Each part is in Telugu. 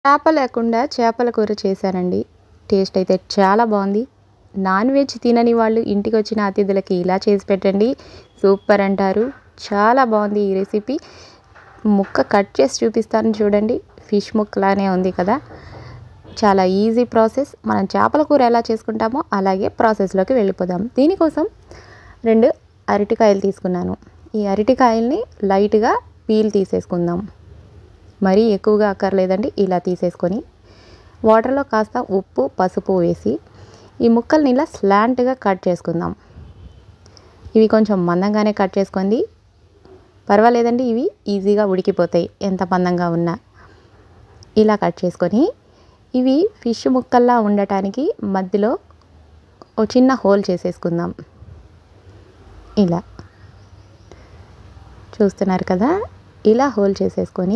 చేప లేకుండా చేపల కూర చేశానండి. టేస్ట్ అయితే చాలా బాగుంది. నాన్ వెజ్ తినని వాళ్ళు ఇంటికి వచ్చిన అతిథులకి ఇలా చేసి పెట్టండి, సూపర్ అంటారు. చాలా బాగుంది ఈ రెసిపీ. ముక్క కట్ చేసి చూపిస్తాను చూడండి. ఫిష్ ముక్కలానే ఉంది కదా. చాలా ఈజీ ప్రాసెస్. మనం చేపల కూర ఎలా చేసుకుంటామో అలాగే ప్రాసెస్లోకి వెళ్ళిపోదాం. దీనికోసం 2 అరటికాయలు తీసుకున్నాను. ఈ అరటికాయల్ని లైట్గా పీల్ తీసేసుకుందాం. మరీ ఎక్కువగా అక్కర్లేదండి. ఇలా తీసేసుకొని వాటర్లో కాస్త ఉప్పు పసుపు వేసి ఈ ముక్కల్ని ఇలా స్లాంట్గా కట్ చేసుకుందాం. ఇవి కొంచెం మందంగానే కట్ చేసుకోండి, పర్వాలేదండి. ఇవి ఈజీగా ఉడికిపోతాయి ఎంత మందంగా ఉన్నా. ఇలా కట్ చేసుకొని ఇవి ఫిష్ ముక్కల్లా ఉండటానికి మధ్యలో ఒక చిన్న హోల్ చేసేసుకుందాం. ఇలా చూస్తున్నారు కదా, ఇలా హోల్ చేసేసుకొని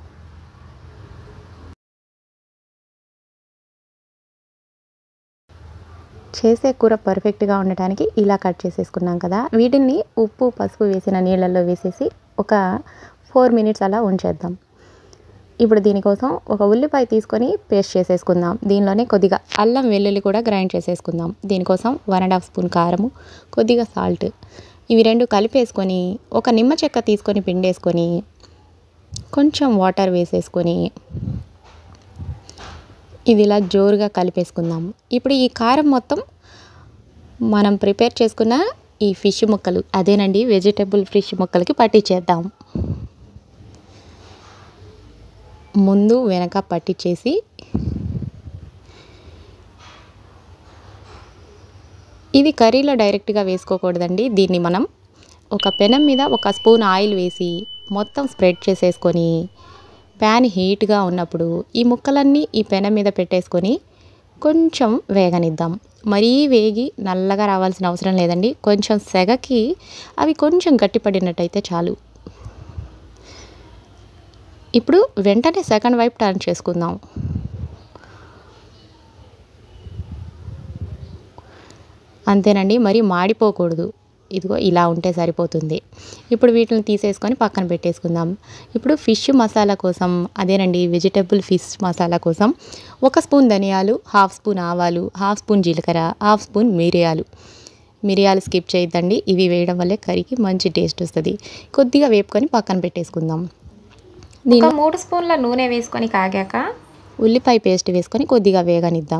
చేసే కూర పర్ఫెక్ట్గా ఉండటానికి ఇలా కట్ చేసేసుకున్నాం కదా. వీటిని ఉప్పు పసుపు వేసిన నీళ్ళల్లో వేసేసి ఒక 4 మినిట్స్ అలా ఉంచేద్దాం. ఇప్పుడు దీనికోసం ఒక ఉల్లిపాయ తీసుకొని పేస్ట్ చేసేసుకుందాం. దీనిలోనే కొద్దిగా అల్లం వెల్లుల్లి కూడా గ్రైండ్ చేసేసుకుందాం. దీనికోసం 1.5 స్పూన్ కారము, కొద్దిగా సాల్ట్, ఇవి 2 కలిపేసుకొని ఒక నిమ్మ చెక్క తీసుకొని పిండేసుకొని కొంచెం వాటర్ వేసేసుకొని ఇది ఇలా జోరుగా కలిపేసుకుందాం. ఇప్పుడు ఈ కారం మొత్తం మనం ప్రిపేర్ చేసుకున్న ఈ ఫిష్ ముక్కలు, అదేనండి వెజిటబుల్ ఫిష్ ముక్కలకి పట్టించేద్దాం. ముందు వెనక పట్టించేసి ఇది కర్రీలో డైరెక్ట్గా వేసుకోకూడదండి. దీన్ని మనం ఒక పెనం మీద 1 స్పూన్ ఆయిల్ వేసి మొత్తం స్ప్రెడ్ చేసేసుకొని ప్యాన్ హీట్గా ఉన్నప్పుడు ఈ ముక్కలన్నీ ఈ పెనం మీద పెట్టేసుకొని కొంచెం వేగనిద్దాం. మరీ వేగి నల్లగా రావాల్సిన అవసరం లేదండి. కొంచెం సెగకి అవి కొంచెం గట్టిపడినట్టయితే చాలు. ఇప్పుడు వెంటనే సెకండ్ వైపు టర్న్ చేసుకుందాం. అంతేనండి, మరి మాడిపోకూడదు. ఇదిగో ఇలా ఉంటే సరిపోతుంది. ఇప్పుడు వీటిని తీసేసుకొని పక్కన పెట్టేసుకుందాం. ఇప్పుడు ఫిష్ మసాలా కోసం, అదేనండి వెజిటబుల్ ఫిష్ మసాలా కోసం 1 స్పూన్ ధనియాలు, 1/2 స్పూన్ ఆవాలు, 1/2 స్పూన్ జీలకర్ర, 1/2 స్పూన్ మిరియాలు స్కిప్ చేయొద్దండి. ఇవి వేయడం వల్లే కర్రీకి మంచి టేస్ట్ వస్తుంది. కొద్దిగా వేపుకొని పక్కన పెట్టేసుకుందాం. దీనిలో 3 స్పూన్ల నూనె వేసుకొని కాగాక ఉల్లిపాయ పేస్ట్ వేసుకొని కొద్దిగా వేగనిద్దాం.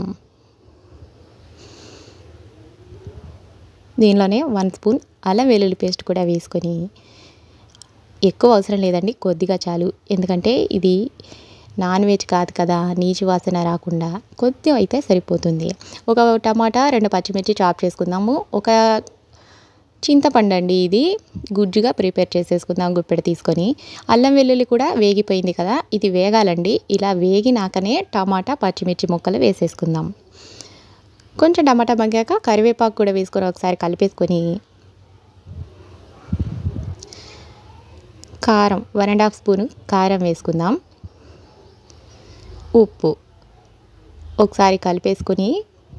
దీనిలోనే 1 స్పూన్ అల్లం వెల్లుల్లి పేస్ట్ కూడా వేసుకొని, ఎక్కువ అవసరం లేదండి, కొద్దిగా చాలు. ఎందుకంటే ఇది నాన్ వెజ్ కాదు కదా, నీచు వాసన రాకుండా కొద్దిగా అయితే సరిపోతుంది. ఒక టమాటా, 2 పచ్చిమిర్చి చాప్ చేసుకుందాము. ఒక చింతపండు అండి, ఇది గుజ్జుగా ప్రిపేర్ చేసేసుకుందాం గుప్పెడు తీసుకొని. అల్లం వెల్లుల్లి కూడా వేగిపోయింది కదా, ఇది వేగాలండి. ఇలా వేగినాకనే టమాటా పచ్చిమిర్చి ముక్కలు వేసేసుకుందాం. కొంచెం టమాటా మగ్గాక కరివేపాకు కూడా వేసుకొని ఒకసారి కలిపేసుకొని కారం 1.5 స్పూను కారం వేసుకుందాం. ఉప్పు ఒకసారి కలిపేసుకొని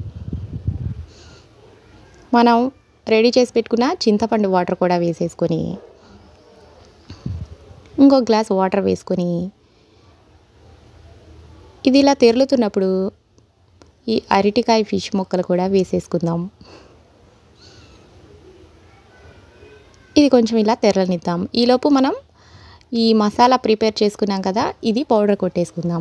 మనం రెడీ చేసి పెట్టుకున్న చింతపండు వాటర్ కూడా వేసేసుకొని ఇంకో గ్లాస్ వాటర్ వేసుకొని ఇది ఇలా తెరులుతున్నప్పుడు ఈ అరటికాయ ఫిష్ ముక్కలు కూడా వేసేసుకుందాం. ఇది కొంచెం ఇలా తెరలనిద్దాం. ఈలోపు మనం ఈ మసాలా ప్రిపేర్ చేసుకున్నాం కదా, ఇది పౌడర్ కొట్టేసుకుందాం.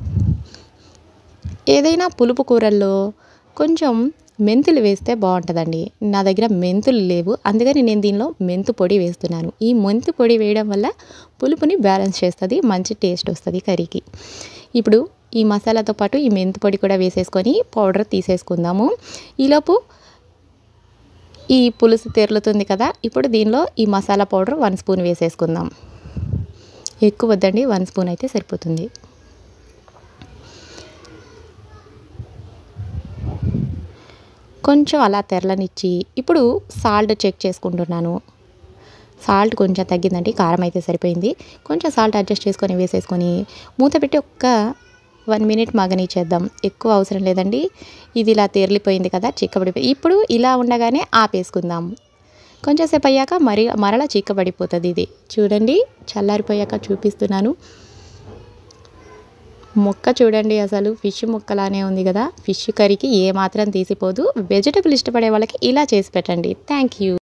ఏదైనా పులుపు కూరల్లో కొంచెం మెంతులు వేస్తే బాగుంటుందండి. నా దగ్గర మెంతులు లేవు, అందుకని నేను దీనిలో మెంతు పొడి వేస్తున్నాను. ఈ మెంతు పొడి వేయడం వల్ల పులుపుని బ్యాలెన్స్ చేస్తుంది, మంచి టేస్ట్ వస్తుంది కర్రీకి. ఇప్పుడు ఈ మసాలాతో పాటు ఈ మెంతు పొడి కూడా వేసేసుకొని పౌడర్ తీసేసుకుందాము. ఈలోపు ఈ పులుసు తెరులుతుంది కదా, ఇప్పుడు దీనిలో ఈ మసాలా పౌడర్ 1 స్పూన్ వేసేసుకుందాం. ఎక్కువ వద్దండి, 1 స్పూన్ అయితే సరిపోతుంది. కొంచెం అలా తెరలనిచ్చి ఇప్పుడు సాల్ట్ చెక్ చేసుకుంటున్నాను. సాల్ట్ కొంచెం తగ్గిందండి, కారం అయితే సరిపోయింది. కొంచెం సాల్ట్ అడ్జస్ట్ చేసుకొని వేసేసుకొని మూత పెట్టి 1 మినిట్ మగ్గనిచ్చేద్దాం. ఎక్కువ అవసరం లేదండి, ఇది ఇలా తెరలిపోయింది కదా, చిక్కబడిపోయి. ఇప్పుడు ఇలా ఉండగానే ఆపేసుకుందాం. కొంచెం సేపు అయ్యాక మరలా చిక్కబడిపోతుంది. ఇది చూడండి, చల్లారిపోయాక చూపిస్తున్నాను. ముక్క చూడండి, అసలు ఫిష్ ముక్కలానే ఉంది కదా. ఫిష్ కర్రీకి ఏ మాత్రం తీసిపోదు. వెజిటబుల్ ఇష్టపడే వాళ్ళకి ఇలా చేసి పెట్టండి. Thank you.